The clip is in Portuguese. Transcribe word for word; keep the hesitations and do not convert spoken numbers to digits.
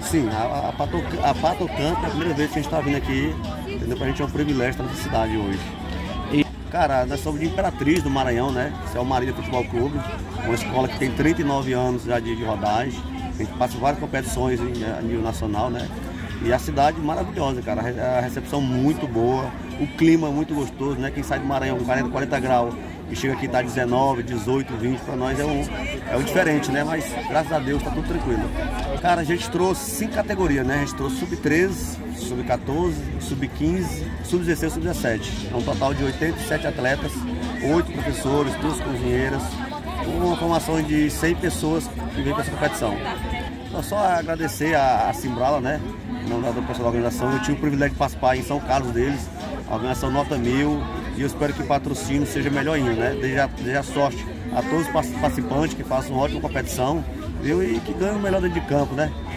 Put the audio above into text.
Sim, a, a, Pato, a Pato Campo é a primeira vez que a gente está vindo aqui, entendeu? Pra gente é um privilégio estar nessa cidade hoje. E, cara, nós somos de Imperatriz do Maranhão, né? Isso é o Marília Futebol Clube, uma escola que tem trinta e nove anos já de, de rodagem. A gente passa várias competições em, a nível nacional, né? E a cidade maravilhosa, cara, a recepção muito boa, o clima muito gostoso, né? Quem sai do Maranhão com quarenta, quarenta graus e chega aqui tá dezenove, dezoito, vinte, para nós é um, é um diferente, né? Mas graças a Deus tá tudo tranquilo. Cara, a gente trouxe cinco categorias, né? A gente trouxe sub treze, sub quatorze, sub quinze, sub dezesseis, sub dezessete. É um total de oitenta e sete atletas, oito professores, duas cozinheiras, uma formação de cem pessoas que vem para essa competição. Então, só agradecer a, a Simbrala, né? Não da pessoa da organização. Eu tive o privilégio de participar em São Carlos deles, a organização Nota Mil, e eu espero que o patrocínio seja melhor ainda, né? Desejar, desejar sorte a todos os participantes que façam uma ótima competição, viu? E que ganhem o melhor dentro de campo, né?